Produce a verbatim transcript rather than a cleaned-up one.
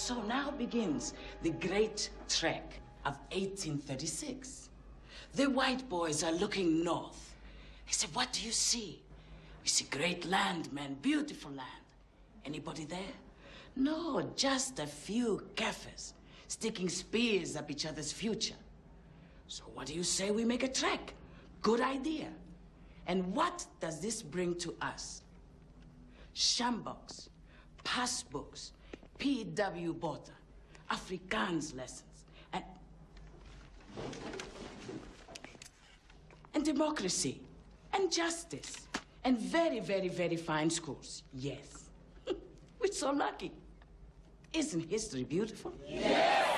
So now begins the great trek of eighteen thirty-six. The white boys are looking north. They say, what do you see? We see great land, man, beautiful land. Anybody there? No, just a few Kaffirs sticking spears up each other's future. So what do you say we make a trek? Good idea. And what does this bring to us? Shamboks, passbooks, P W Bota, Afrikaans lessons, and... and democracy, and justice, and very, very, very fine schools, yes. We're so lucky. Isn't history beautiful? Yes!